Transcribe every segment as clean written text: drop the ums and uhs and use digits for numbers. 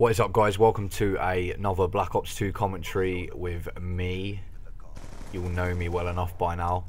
What is up, guys? Welcome to another Black Ops 2 commentary with me. You'll know me well enough by now.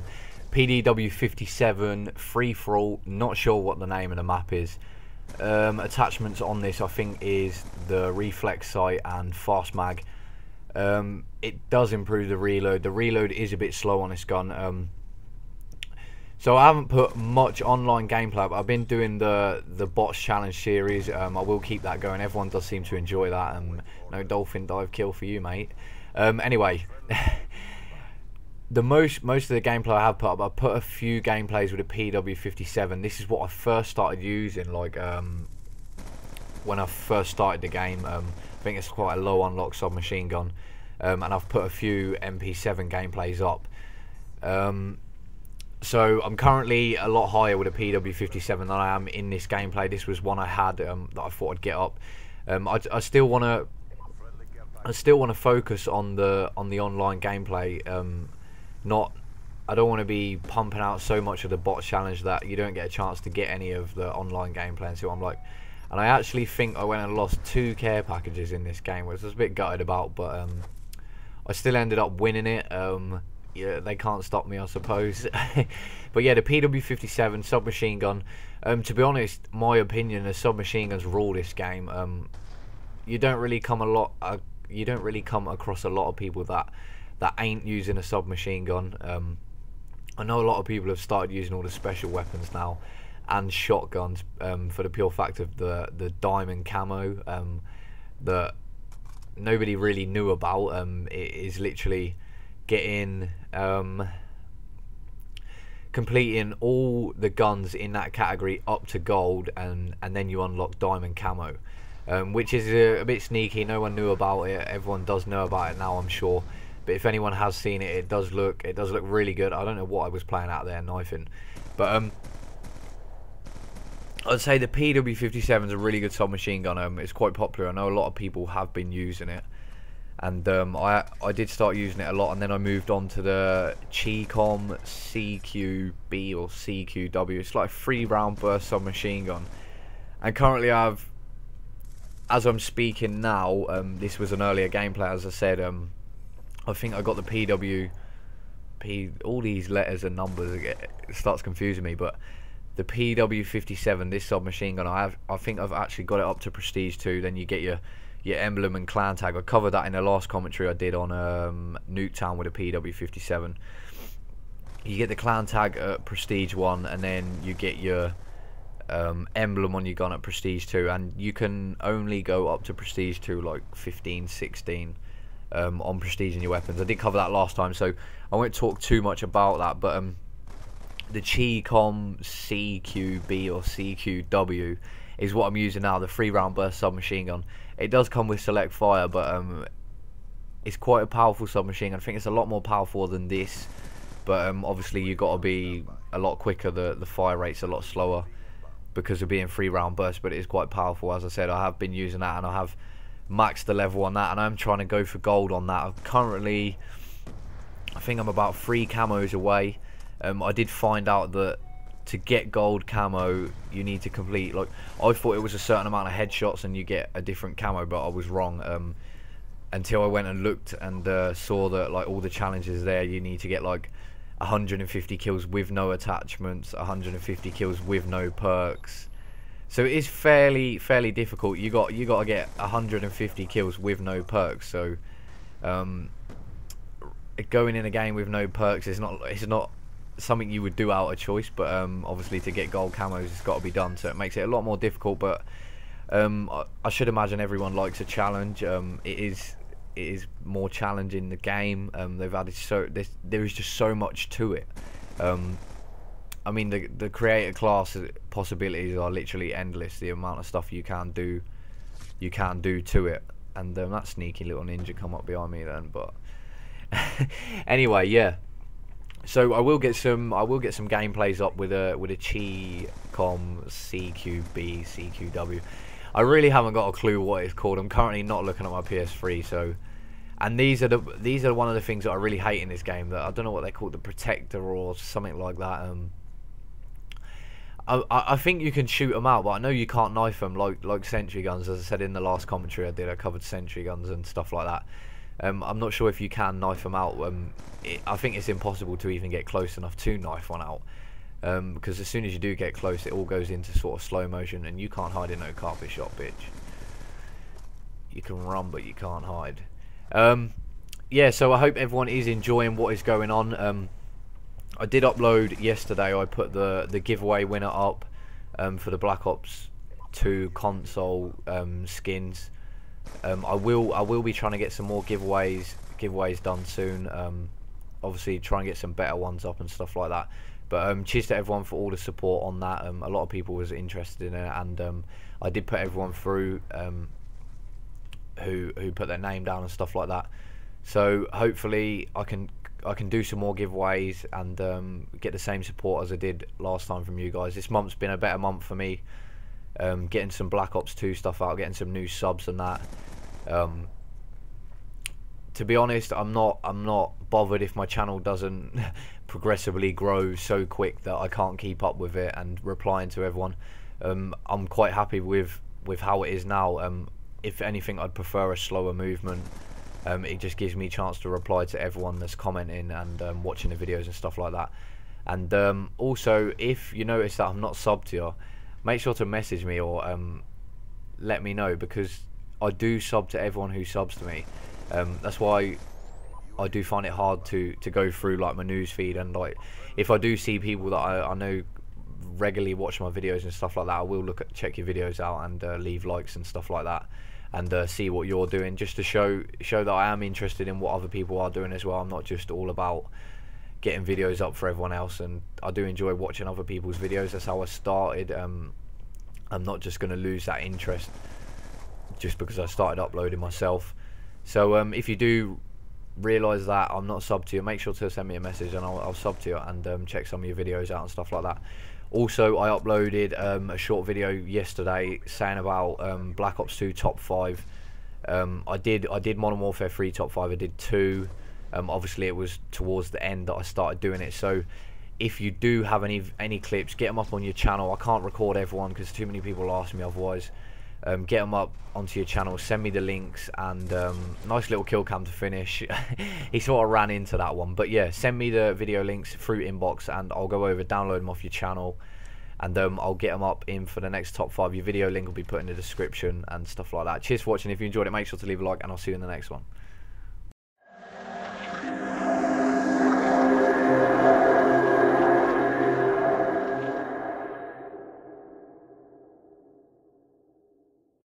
PDW57 free for all. Not sure what the name of the map is. Attachments on this, I think, is the reflex sight and fast mag. It does improve the reload. The reload is a bit slow on this gun. So I haven't put much online gameplay up. I've been doing the bots challenge series. I will keep that going. Everyone does seem to enjoy that. No dolphin dive kill for you, mate. Anyway, most of the gameplay I have put up, I put a few gameplays with a PW57. This is what I first started using, like when I first started the game. I think it's quite a low unlock submachine gun, and I've put a few MP7 gameplays up. So I'm currently a lot higher with a PW57 than I am in this gameplay. This was one I had that I thought I'd get up. I still want to focus on the online gameplay. I don't want to be pumping out so much of the bot challenge that you don't get a chance to get any of the online gameplay and see what I'm like. And I actually think I went and lost 2 care packages in this game, which I was a bit gutted about, but I still ended up winning it. Yeah, they can't stop me, I suppose. But yeah, the PW57 submachine gun. To be honest, my opinion, the submachine guns rule this game. You don't really come across a lot of people that ain't using a submachine gun. I know a lot of people have started using all the special weapons now and shotguns for the pure fact of the diamond camo that nobody really knew about. It is literally getting completing all the guns in that category up to gold, and then you unlock diamond camo, which is a bit sneaky. No one knew about it. Everyone does know about it now, I'm sure, but if anyone has seen it, it does look really good. I don't know what I was playing out there knifing, but I'd say the PW57 is a really good submachine gun. It's quite popular. I know a lot of people have been using it. And I did start using it a lot, and then I moved on to the Chicom CQB or CQW. It's like a 3-round burst submachine gun. And currently as I'm speaking now, this was an earlier gameplay, as I said. I think I got the all these letters and numbers, it starts confusing me, but the PW57, this submachine gun, I think I've actually got it up to Prestige 2. Then you get your emblem and clan tag. I covered that in the last commentary I did on Nuketown with a PW57. You get the clan tag at Prestige 1, and then you get your emblem on your gun at Prestige 2, and you can only go up to Prestige 2 like 15, 16 on Prestige in your weapons. I did cover that last time, so I won't talk too much about that, but the Chicom CQB or CQW is what I'm using now, the 3-round burst submachine gun. It does come with select fire, but it's quite a powerful submachine gun. I think it's a lot more powerful than this, but obviously you got to be a lot quicker. The fire rate's a lot slower because of being 3-round burst, but it is quite powerful. As I said, I have been using that, and I have maxed the level on that, and I'm trying to go for gold on that. I think I'm about 3 camos away. I did find out that to get gold camo you need to complete, like, I thought it was a certain amount of headshots and you get a different camo, but I was wrong until I went and looked and saw that, like, all the challenges there, you need to get like 150 kills with no attachments, 150 kills with no perks. So it is fairly difficult. You got to get 150 kills with no perks. So going in a game with no perks is not something you would do out of choice, but obviously to get gold camos it's got to be done, so it makes it a lot more difficult. But I should imagine everyone likes a challenge. It is more challenging the game. They've added there is just so much to it. I mean, the creator class possibilities are literally endless. The amount of stuff you can do to it, and that sneaky little ninja come up behind me then. But anyway, yeah. So I will get some gameplays up with a Chicom CQB CQW. I really haven't got a clue what it's called. I'm currently not looking at my PS3, so, and these are one of the things that I really hate in this game, that I don't know what they call, the protector or something like that. I think you can shoot them out, but I know you can't knife them like sentry guns. As I said in the last commentary I did, I covered sentry guns and stuff like that. I'm not sure if you can knife them out. I think it's impossible to even get close enough to knife one out. Because as soon as you do get close, it all goes into sort of slow motion, and you can't hide in no carpet shot, bitch. You can run, but you can't hide. Yeah, so I hope everyone is enjoying what is going on. I did upload yesterday. I put the giveaway winner up for the Black Ops 2 console skins. I will be trying to get some more giveaways done soon. Obviously, try and get some better ones up and stuff like that. But cheers to everyone for all the support on that. A lot of people was interested in it, and I did put everyone through who put their name down and stuff like that. So hopefully I can do some more giveaways and get the same support as I did last time from you guys. This month's been a better month for me. Getting some Black Ops 2 stuff out, getting some new subs and that. To be honest, I'm not bothered if my channel doesn't progressively grow so quick that I can't keep up with it and replying to everyone. I'm quite happy with how it is now. If anything, I'd prefer a slower movement. It just gives me a chance to reply to everyone that's commenting and watching the videos and stuff like that. And also, if you notice that I'm not subbed to you, make sure to message me or let me know, because I do sub to everyone who subs to me. That's why I do find it hard to go through like my news feed, and like if I do see people that I know regularly watch my videos and stuff like that, I will check your videos out and leave likes and stuff like that, and see what you're doing, just to show that I am interested in what other people are doing as well. I'm not just all about getting videos up for everyone else, and I do enjoy watching other people's videos. That's how I started. I'm not just going to lose that interest just because I started uploading myself. So if you do realise that I'm not subbed to you, make sure to send me a message and I'll sub to you and check some of your videos out and stuff like that. Also, I uploaded a short video yesterday saying about Black Ops 2 top 5. I did Modern Warfare 3 top 5. I did 2. Obviously it was towards the end that I started doing it, so if you do have any clips, get them up on your channel. I can't record everyone because too many people ask me otherwise. Get them up onto your channel, send me the links, and nice little kill cam to finish. He sort of ran into that one, but yeah, send me the video links through inbox and I'll go over, download them off your channel, and I'll get them up in for the next top 5. Your video link will be put in the description and stuff like that. Cheers for watching. If you enjoyed it, make sure to leave a like, and I'll see you in the next one.